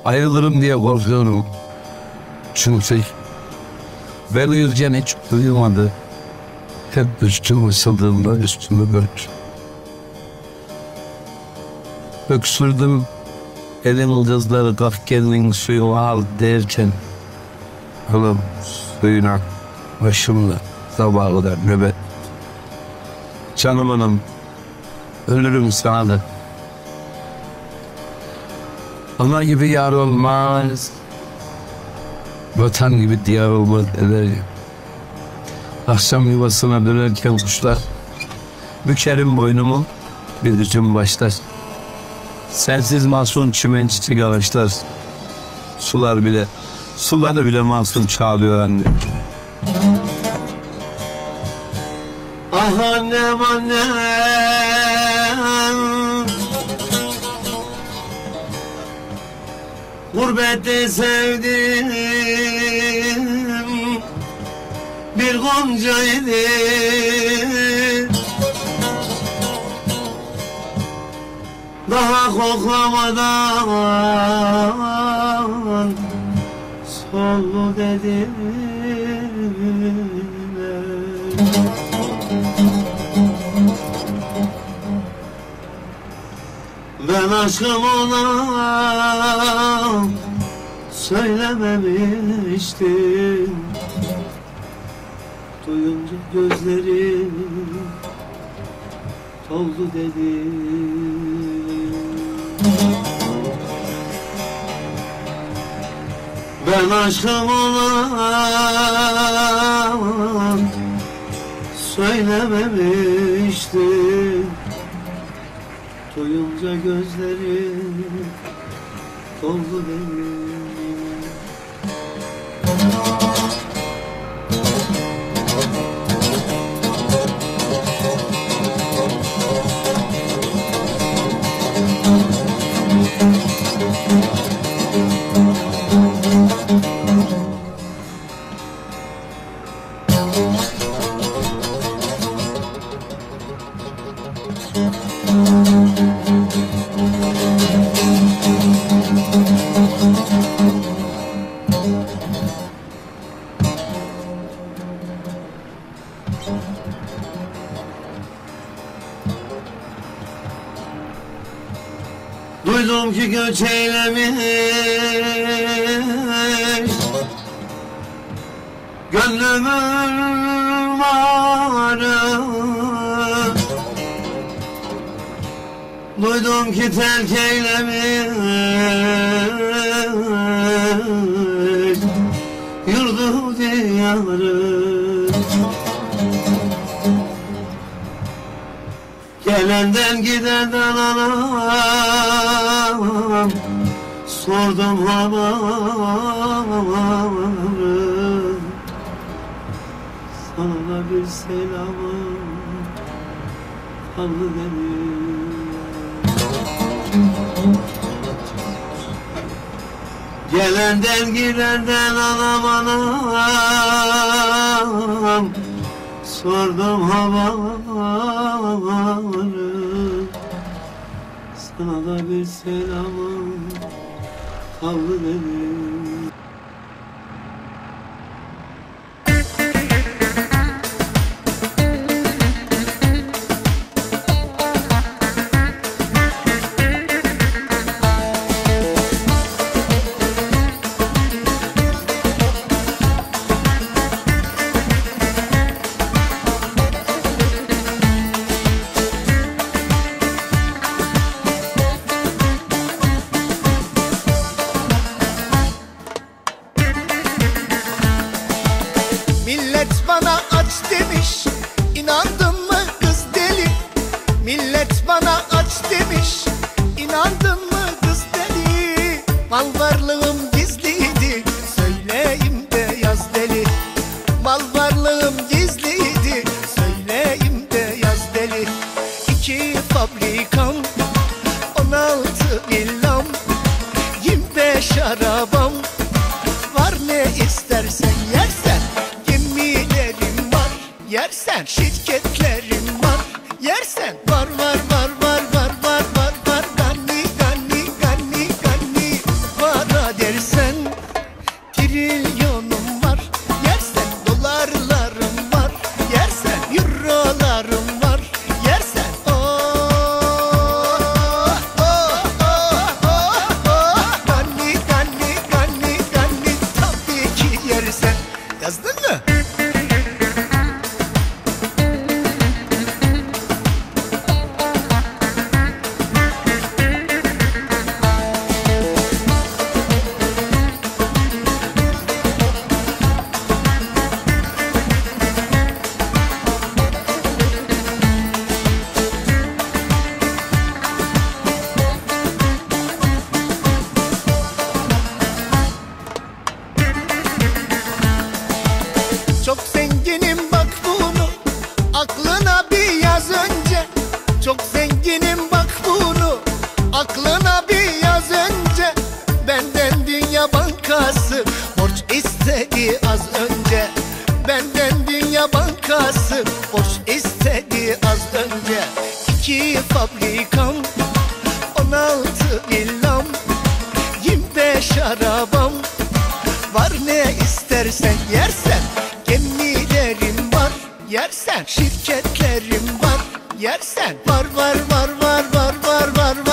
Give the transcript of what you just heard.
Ayrılırım diye korkuyorum. Çünkü ben uyurken hiç uyumadı. Hep üstüm ısıldığında üstümü bört. Öksürdüm, elin kızları kalk kendin suyunu al derken, hanım suyuna başımda sabaha kadar nöbet. Canım hanım, ölürüm sana da. Ana gibi yar olmaz, vatan gibi diyar olmaz ederim. Akşam yuvasına dönerken kuşlar, bükerim boynumu, bir üzüm başlar. Sensiz masum çimen çiçek ağaçlar, suları bile masum çağırıyor anne. Ah annem annem, gurbette sevdim bir goncaydı. Daha koklamadan soldu dediler. Ben aşkım ona söylememiştim. Duyunca gözlerim doldu dedi. Ben aşkım ona söylememiştim. Duyunca gözlerim doldu dedi. Duydum ki göç eylemiş gönlümün varı. Duydum ki terk eylemiş yurdu diyarı. Gelenden gidenden anam sordum haberı. Sana da bir selamım kaldı benim. Gelenden gidenden anam sordum haberı. Sana da bir selamım kaldı benim. Millet bana aç demiş, inandın mı kız deli? Millet bana aç demiş, inandın mı kız deli? Mal varlığım gizliydi, söyleyeyim de yaz deli. Mal varlığım gizliydi, söyleyeyim de yaz deli. 2 fabrikam, 16 villam, 25 arabam, var ne istersen yersen. Yersen şirketlerim var, yersen var var var var var var var var. Ganni ganni ganni ganni para. fabrikam, 16 villam, 25 arabam. Var ne istersen yersen, gemilerim var yersen, şirketlerim var yersen. Var var var var var var var var.